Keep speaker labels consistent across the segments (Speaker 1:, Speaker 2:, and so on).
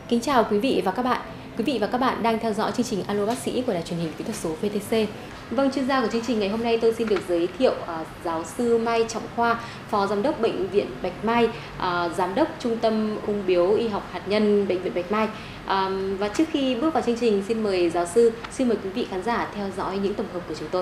Speaker 1: Kính chào quý vị và các bạn. Quý vị và các bạn đang theo dõi chương trình Alo Bác sĩ của Đài Truyền hình Kỹ thuật số VTC. Vâng, chuyên gia của chương trình ngày hôm nay tôi xin được giới thiệu giáo sư Mai Trọng Khoa, Phó Giám đốc Bệnh viện Bạch Mai, Giám đốc Trung tâm Ung bướu Y học hạt nhân Bệnh viện Bạch Mai. Và trước khi bước vào chương trình, xin mời giáo sư, xin mời quý vị khán giả theo dõi những tổng hợp của chúng tôi.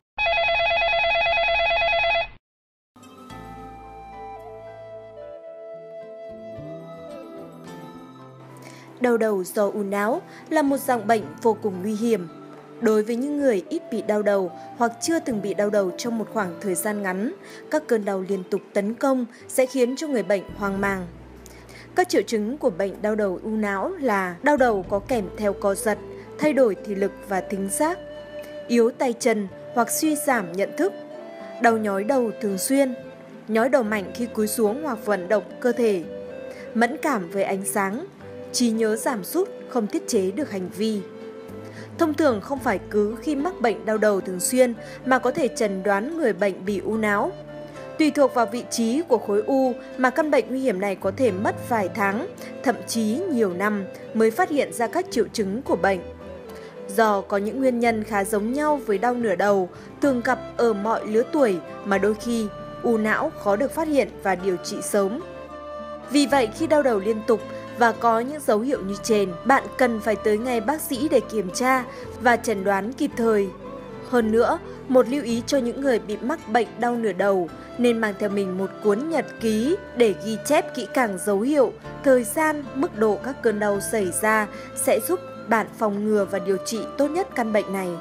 Speaker 2: Đau đầu do u não là một dạng bệnh vô cùng nguy hiểm. Đối với những người ít bị đau đầu hoặc chưa từng bị đau đầu trong một khoảng thời gian ngắn, các cơn đau liên tục tấn công sẽ khiến cho người bệnh hoang mang. Các triệu chứng của bệnh đau đầu u não là đau đầu có kèm theo co giật, thay đổi thị lực và thính giác, yếu tay chân hoặc suy giảm nhận thức, đau nhói đầu thường xuyên, nhói đầu mạnh khi cúi xuống hoặc vận động cơ thể, mẫn cảm với ánh sáng, trí nhớ giảm sút, không tiết chế được hành vi. Thông thường không phải cứ khi mắc bệnh đau đầu thường xuyên mà có thể chẩn đoán người bệnh bị u não. Tùy thuộc vào vị trí của khối u mà căn bệnh nguy hiểm này có thể mất vài tháng, thậm chí nhiều năm mới phát hiện ra các triệu chứng của bệnh. Do có những nguyên nhân khá giống nhau với đau nửa đầu, thường gặp ở mọi lứa tuổi mà đôi khi u não khó được phát hiện và điều trị sớm. Vì vậy khi đau đầu liên tục và có những dấu hiệu như trên, bạn cần phải tới ngay bác sĩ để kiểm tra và chẩn đoán kịp thời. Hơn nữa, một lưu ý cho những người bị mắc bệnh đau nửa đầu nên mang theo mình một cuốn nhật ký để ghi chép kỹ càng dấu hiệu, thời gian, mức độ các cơn đau xảy ra sẽ giúp bạn phòng ngừa và điều trị tốt nhất căn bệnh này.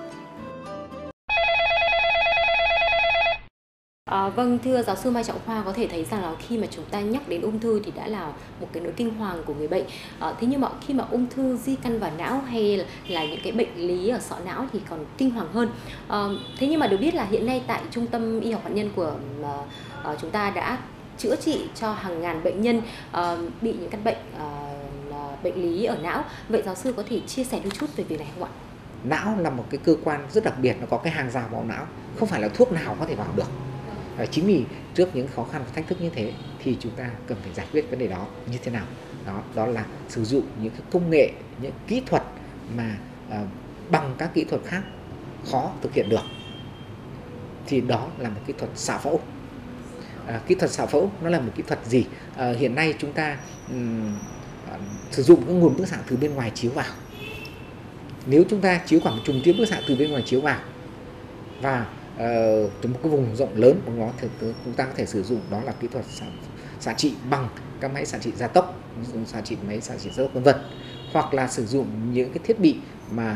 Speaker 1: Vâng, thưa giáo sư Mai Trọng Khoa, có thể thấy rằng là khi mà chúng ta nhắc đến ung thư thì đã là một cái nỗi kinh hoàng của người bệnh. Thế nhưng mà khi mà ung thư di căn vào não hay là những cái bệnh lý ở sọ não thì còn kinh hoàng hơn. Thế nhưng mà được biết là hiện nay tại Trung tâm Y học hạt nhân của chúng ta đã chữa trị cho hàng ngàn bệnh nhân bị những căn bệnh lý ở não. Vậy giáo sư có thể chia sẻ đôi chút về việc này không ạ?
Speaker 3: Não là một cái cơ quan rất đặc biệt, nó có cái hàng rào vào não, không phải là thuốc nào có thể vào được. Chính vì trước những khó khăn và thách thức như thế thì chúng ta cần phải giải quyết vấn đề đó như thế nào. Đó là sử dụng những cái công nghệ, những kỹ thuật mà bằng các kỹ thuật khác khó thực hiện được. Thì đó là một kỹ thuật xạ phẫu. Kỹ thuật xạ phẫu nó là một kỹ thuật gì? Hiện nay chúng ta sử dụng cái nguồn bức xạ từ bên ngoài chiếu vào. Nếu chúng ta chiếu cả một chùm tia bức xạ từ bên ngoài chiếu vào và một cái vùng rộng lớn của nó thì chúng ta có thể sử dụng, đó là kỹ thuật xạ trị bằng các máy xạ trị gia tốc, xạ trị máy xạ trị gia tốc v.v. hoặc là sử dụng những cái thiết bị mà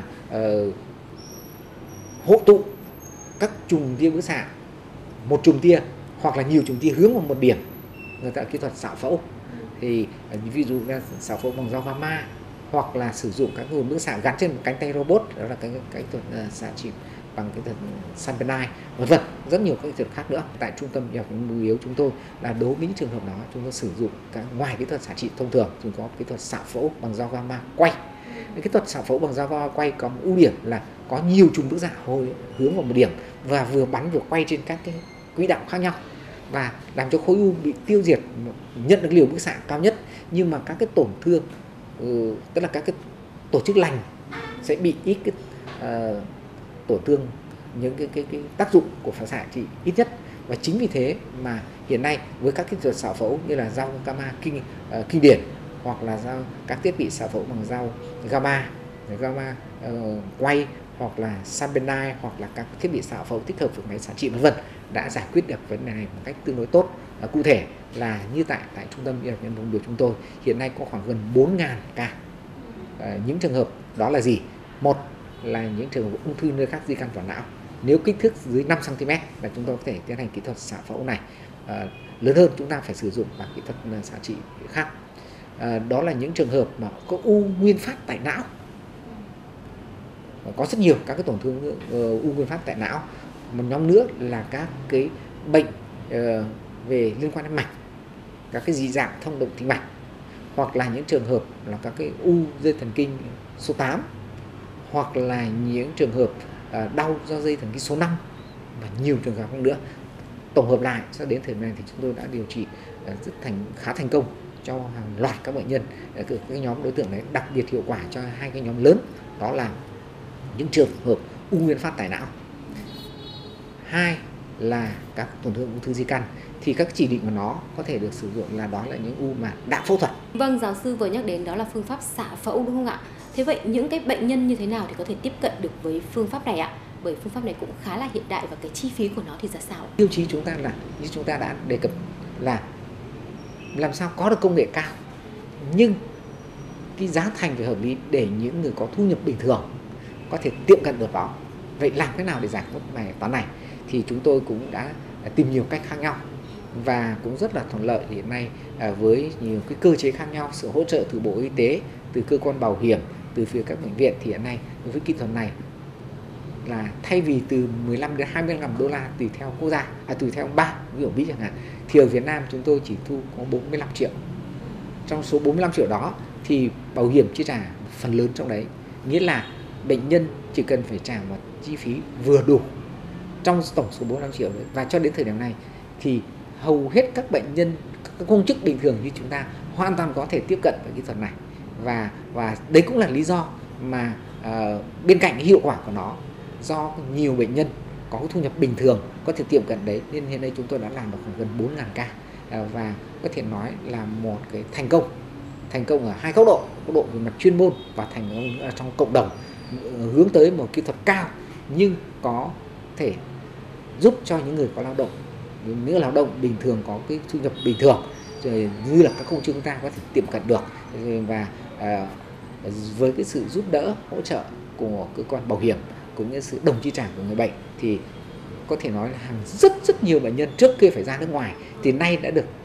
Speaker 3: hội tụ các chùm tia bức xạ, một chùm tia hoặc là nhiều chùm tia hướng vào một điểm, người ta kỹ thuật xạ phẫu. Thì ví dụ là xạ phẫu bằng dao gamma, hoặc là sử dụng các nguồn bức xạ gắn trên một cánh tay robot, đó là cái thuật xạ trị bằng cái thuật Sunbenite, v.v. rất nhiều các kỹ thuật khác nữa. Tại Trung tâm Y học ung bướu chúng tôi là đối với những trường hợp đó, chúng tôi sử dụng ngoài kỹ thuật xạ trị thông thường, chúng có kỹ thuật xạ phẫu bằng dao gamma quay. Kỹ thuật xạ phẫu bằng dao gamma quay có một ưu điểm là có nhiều chùm bức xạ hướng vào một điểm và vừa bắn vừa quay trên các cái quỹ đạo khác nhau, và làm cho khối u bị tiêu diệt, nhận được liều bức xạ cao nhất, nhưng mà các cái tổn thương, tức là các cái tổ chức lành sẽ bị ít cái tổn thương, những cái tác dụng của phản xạ chỉ ít nhất. Và chính vì thế mà hiện nay với các kỹ thuật xạ phẫu như là dao gamma kinh điển, hoặc là các thiết bị xạ phẫu bằng dao gamma quay, hoặc là Sunbenite, hoặc là các thiết bị xạ phẫu tích hợp với máy xạ trị v.v. đã giải quyết được vấn đề này một cách tương đối tốt. Cụ thể là như tại Trung tâm Y học ung bướu chúng tôi hiện nay có khoảng gần 4.000 ca. Những trường hợp đó là gì? Một là những trường hợp ung thư nơi khác di căn vào não, nếu kích thước dưới 5 cm là chúng tôi có thể tiến hành kỹ thuật xạ phẫu này. Lớn hơn chúng ta phải sử dụng bằng kỹ thuật xạ trị khác. Đó là những trường hợp mà có u nguyên phát tại não. Có rất nhiều các cái tổn thương u nguyên phát tại não. Một nhóm nữa là các cái bệnh về liên quan đến mạch, các cái dị dạng thông động tĩnh mạch, hoặc là những trường hợp là các cái u dây thần kinh số 8, hoặc là những trường hợp đau do dây thần kinh số 5 và nhiều trường hợp khác nữa. Tổng hợp lại cho đến thời điểm này thì chúng tôi đã điều trị khá thành công cho hàng loạt các bệnh nhân. Cái nhóm đối tượng đấy đặc biệt hiệu quả cho hai cái nhóm lớn, đó là những trường hợp u nguyên phát tại não, hai là các tổn thương ung thư di căn. Thì các chỉ định của nó có thể được sử dụng là đó là những u mà đã phẫu thuật.
Speaker 1: Vâng, giáo sư vừa nhắc đến đó là phương pháp xạ phẫu đúng không ạ? Thế vậy những cái bệnh nhân như thế nào thì có thể tiếp cận được với phương pháp này ạ? Bởi phương pháp này cũng khá là hiện đại và cái chi phí của nó thì ra sao?
Speaker 3: Tiêu chí chúng ta là như chúng ta đã đề cập là làm sao có được công nghệ cao nhưng cái giá thành phải hợp lý để những người có thu nhập bình thường có thể tiệm cận được đó. Vậy làm thế nào để giải quyết bài toán này? Thì chúng tôi cũng đã tìm nhiều cách khác nhau và cũng rất là thuận lợi hiện nay với nhiều cái cơ chế khác nhau, sự hỗ trợ từ Bộ Y tế, từ cơ quan bảo hiểm, từ phía các bệnh viện, thì hiện nay đối với kỹ thuật này là thay vì từ 15 đến 25 đô la tùy theo quốc gia, tùy theo bang, ví dụ Mỹ chẳng hạn, thì ở Việt Nam chúng tôi chỉ thu có 45 triệu. Trong số 45 triệu đó thì bảo hiểm chi trả phần lớn trong đấy, nghĩa là bệnh nhân chỉ cần phải trả một chi phí vừa đủ trong tổng số 45 triệu đấy. Và cho đến thời điểm này thì hầu hết các bệnh nhân, các công chức bình thường như chúng ta hoàn toàn có thể tiếp cận với kỹ thuật này. Và đấy cũng là lý do mà bên cạnh hiệu quả của nó, do nhiều bệnh nhân có thu nhập bình thường có thể tiệm cận đấy, nên hiện nay chúng tôi đã làm được khoảng gần 4.000 ca và có thể nói là một cái thành công ở hai góc độ về mặt chuyên môn và thành công trong cộng đồng, hướng tới một kỹ thuật cao nhưng có thể giúp cho những người có lao động, những lao động bình thường có cái thu nhập bình thường rồi như là các công chức chúng ta có thể tiệm cận được. Và với cái sự giúp đỡ hỗ trợ của cơ quan bảo hiểm cũng như sự đồng chi trả của người bệnh thì có thể nói là rất nhiều bệnh nhân trước kia phải ra nước ngoài thì nay đã được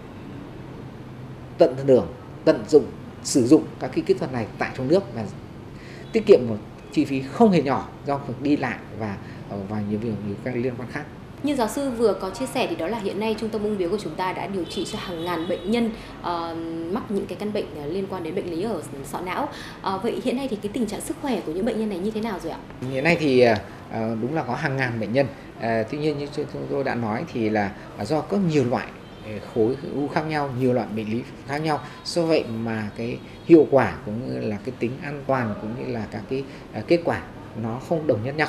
Speaker 3: tận dụng sử dụng các cái kỹ thuật này tại trong nước và tiết kiệm một chi phí không hề nhỏ do việc đi lại và nhiều các liên quan khác.
Speaker 1: Như giáo sư vừa có chia sẻ thì đó là hiện nay Trung tâm Ung Bướu của chúng ta đã điều trị cho hàng ngàn bệnh nhân mắc những cái căn bệnh liên quan đến bệnh lý ở sọ não. Vậy hiện nay thì cái tình trạng sức khỏe của những bệnh nhân này như thế nào rồi ạ?
Speaker 3: Hiện nay thì đúng là có hàng ngàn bệnh nhân. Tuy nhiên như chúng tôi đã nói thì là do có nhiều loại khối u khác nhau, nhiều loại bệnh lý khác nhau, do vậy mà cái hiệu quả cũng như là cái tính an toàn cũng như là các cái kết quả nó không đồng nhất nhau.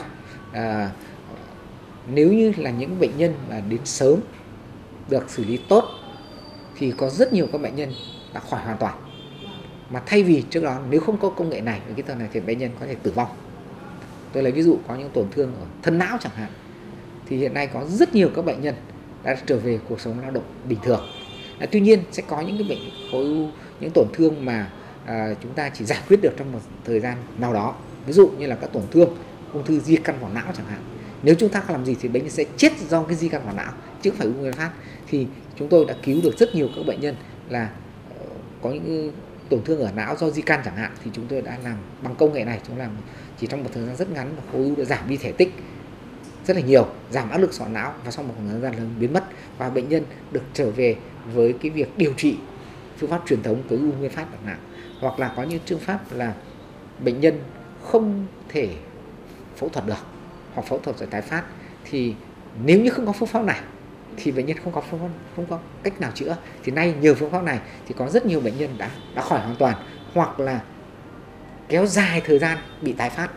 Speaker 3: Nếu như là những bệnh nhân mà đến sớm được xử lý tốt thì có rất nhiều các bệnh nhân đã khỏi hoàn toàn. Mà thay vì trước đó nếu không có công nghệ này, cái kỹ thuật này thì bệnh nhân có thể tử vong. Tôi lấy ví dụ có những tổn thương ở thân não chẳng hạn, thì hiện nay có rất nhiều các bệnh nhân đã trở về cuộc sống lao động bình thường. Tuy nhiên sẽ có những cái bệnh khối u, những tổn thương mà chúng ta chỉ giải quyết được trong một thời gian nào đó. Ví dụ như là các tổn thương ung thư di căn vào não chẳng hạn. Nếu chúng ta không làm gì thì bệnh nhân sẽ chết do cái di căn vào não chứ không phải u nguyên phát. Thì chúng tôi đã cứu được rất nhiều các bệnh nhân là có những tổn thương ở não do di căn chẳng hạn, thì chúng tôi đã làm bằng công nghệ này, chúng làm chỉ trong một thời gian rất ngắn, khối u đã giảm đi thể tích rất là nhiều, giảm áp lực sọ não và sau một thời gian lớn biến mất, và bệnh nhân được trở về với cái việc điều trị phương pháp truyền thống với u nguyên phát chẳng hạn. Hoặc là có những phương pháp là bệnh nhân không thể phẫu thuật được hoặc phẫu thuật rồi tái phát, thì nếu như không có phương pháp này thì bệnh nhân không có cách nào chữa. Thì nay nhờ phương pháp này thì có rất nhiều bệnh nhân đã khỏi hoàn toàn hoặc là kéo dài thời gian bị tái phát.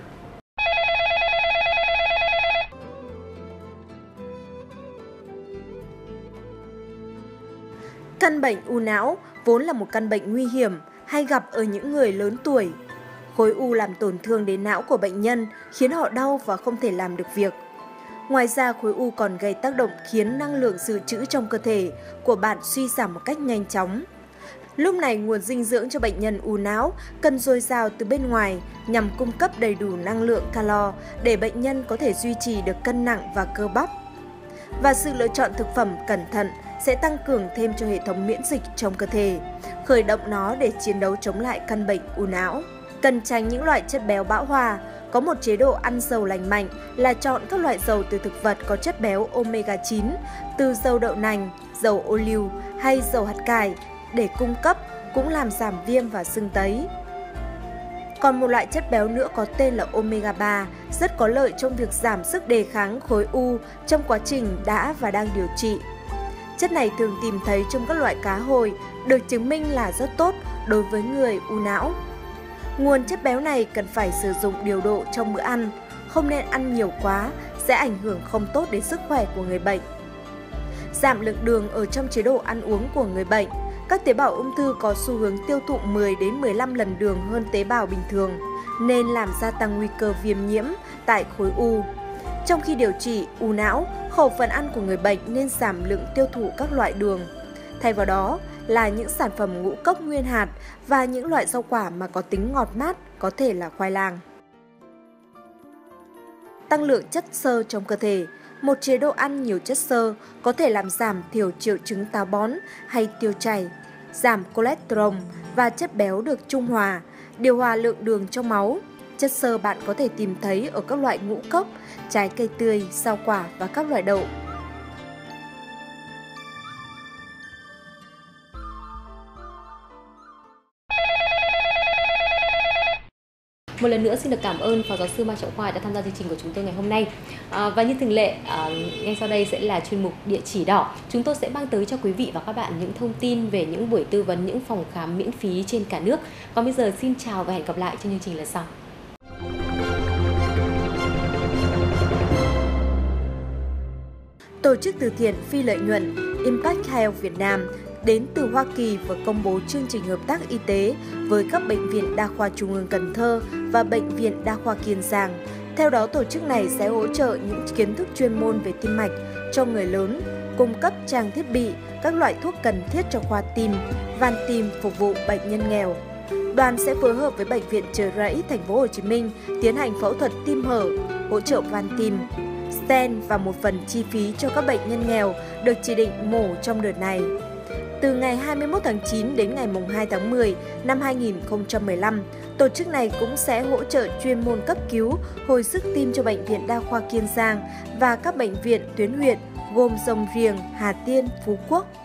Speaker 2: Căn bệnh u não vốn là một căn bệnh nguy hiểm hay gặp ở những người lớn tuổi. Khối u làm tổn thương đến não của bệnh nhân, khiến họ đau và không thể làm được việc. Ngoài ra, khối u còn gây tác động khiến năng lượng dự trữ trong cơ thể của bạn suy giảm một cách nhanh chóng. Lúc này, nguồn dinh dưỡng cho bệnh nhân u não cần dồi dào từ bên ngoài nhằm cung cấp đầy đủ năng lượng calo để bệnh nhân có thể duy trì được cân nặng và cơ bắp. Và sự lựa chọn thực phẩm cẩn thận sẽ tăng cường thêm cho hệ thống miễn dịch trong cơ thể, khởi động nó để chiến đấu chống lại căn bệnh u não. Cần tránh những loại chất béo bão hòa. Có một chế độ ăn dầu lành mạnh là chọn các loại dầu từ thực vật có chất béo omega 9, từ dầu đậu nành, dầu ô liu hay dầu hạt cải để cung cấp, cũng làm giảm viêm và sưng tấy. Còn một loại chất béo nữa có tên là omega 3, rất có lợi trong việc giảm sức đề kháng khối u trong quá trình đã và đang điều trị. Chất này thường tìm thấy trong các loại cá hồi, được chứng minh là rất tốt đối với người u não. Nguồn chất béo này cần phải sử dụng điều độ trong bữa ăn, không nên ăn nhiều quá, sẽ ảnh hưởng không tốt đến sức khỏe của người bệnh. Giảm lượng đường ở trong chế độ ăn uống của người bệnh. Các tế bào ung thư có xu hướng tiêu thụ 10 đến 15 lần đường hơn tế bào bình thường, nên làm gia tăng nguy cơ viêm nhiễm tại khối u. Trong khi điều trị u não, khẩu phần ăn của người bệnh nên giảm lượng tiêu thụ các loại đường. Thay vào đó là những sản phẩm ngũ cốc nguyên hạt và những loại rau quả mà có tính ngọt mát, có thể là khoai lang. Tăng lượng chất xơ trong cơ thể. Một chế độ ăn nhiều chất xơ có thể làm giảm thiểu triệu chứng táo bón hay tiêu chảy, giảm cholesterol và chất béo được trung hòa, điều hòa lượng đường trong máu. Chất xơ bạn có thể tìm thấy ở các loại ngũ cốc, trái cây tươi, rau quả và các loại đậu.
Speaker 1: Một lần nữa xin được cảm ơn Phó Giáo sư Mai Trọng Khoa đã tham gia chương trình của chúng tôi ngày hôm nay. Và như thường lệ, ngay sau đây sẽ là chuyên mục Địa chỉ đỏ. Chúng tôi sẽ mang tới cho quý vị và các bạn những thông tin về những buổi tư vấn, những phòng khám miễn phí trên cả nước. Còn bây giờ xin chào và hẹn gặp lại trong chương trình lần sau.
Speaker 2: Tổ chức từ thiện phi lợi nhuận Impact Health Việt Nam đến từ Hoa Kỳ vừa công bố chương trình hợp tác y tế với các bệnh viện Đa khoa Trung ương Cần Thơ và Bệnh viện Đa khoa Kiên Giang. Theo đó, tổ chức này sẽ hỗ trợ những kiến thức chuyên môn về tim mạch cho người lớn, cung cấp trang thiết bị, các loại thuốc cần thiết cho khoa tim, van tim phục vụ bệnh nhân nghèo. Đoàn sẽ phối hợp với Bệnh viện Chợ Rẫy, Thành phố Hồ Chí Minh tiến hành phẫu thuật tim hở, hỗ trợ van tim, stent và một phần chi phí cho các bệnh nhân nghèo được chỉ định mổ trong đợt này. Từ ngày 21 tháng 9 đến ngày 2 tháng 10 năm 2015, tổ chức này cũng sẽ hỗ trợ chuyên môn cấp cứu, hồi sức tim cho Bệnh viện Đa khoa Kiên Giang và các bệnh viện tuyến huyện gồm Rồng Riềng, Hà Tiên, Phú Quốc.